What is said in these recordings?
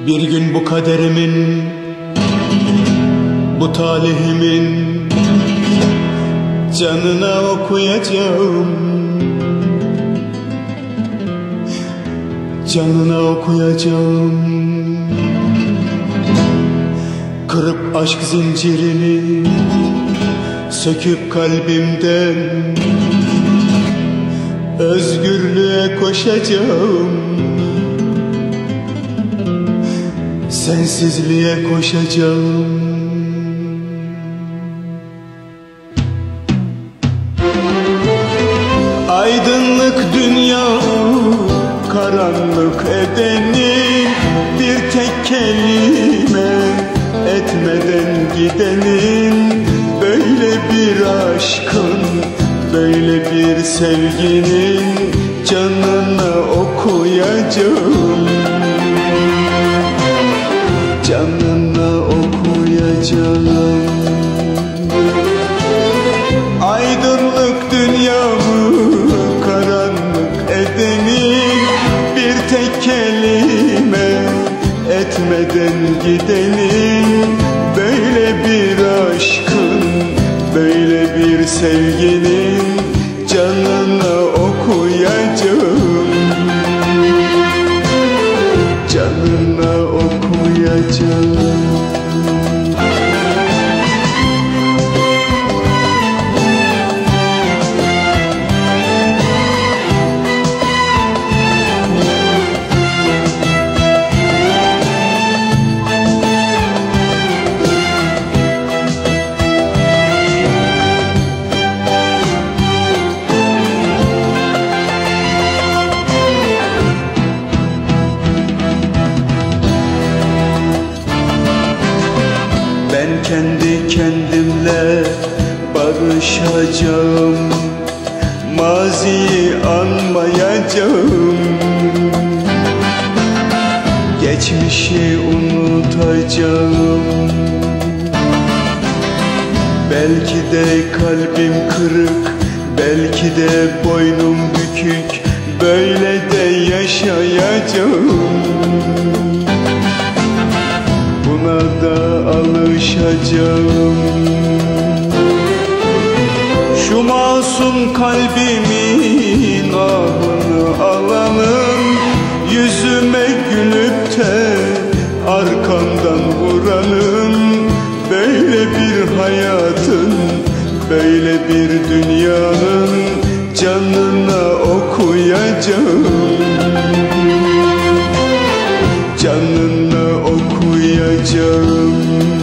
Bir gün bu kaderimin, bu talihimin canına okuyacağım, canına okuyacağım. Kırıp aşk zincirini, söküp kalbimden özgürlüğe koşacağım, sensizliğe koşacağım. Aydınlık dünya karanlık edeni, bir tek kelime etmeden gidenin, böyle bir aşkın, böyle bir sevginin canına okuyacağım, canına okuyacağım. Aydınlık dünyamı karanlık edenin, bir tek kelime etmeden gidenin, böyle bir aşkın, böyle bir sevginin canına okuyacağım, canına okuyacağım. Ben kendi kendimle barışacağım, maziyi anmayacağım, geçmişi unutacağım. Belki de kalbim kırık, belki de boynum bükük, böyle de yaşayacağım, buna da alışacağım. Şu masum kalbimin ahını alanın, yüzüme gülüp de arkamdan vuranın, böyle bir hayatın, böyle bir dünyanın canına okuyacağım, canına okuyacağım.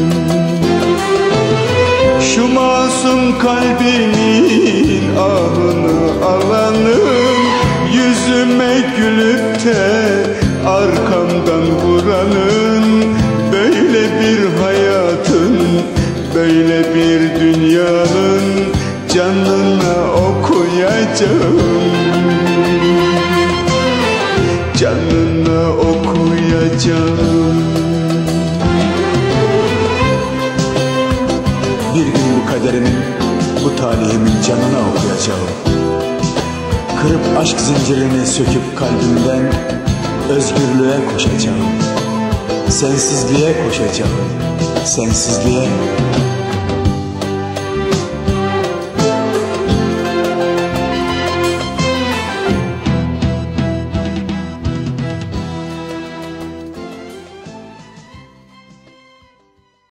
Şu masum kalbimin ahını alanın, yüzüme gülüp de arkamdan vuranın, böyle bir hayatın, böyle bir dünyanın canına okuyacağım, canına okuyacağım. Bir gün bu kaderimin, bu talihimin canına okuyacağım. Kırıp aşk zincirini söküp kalbimden özgürlüğe koşacağım, sensizliğe koşacağım, sensizliğe.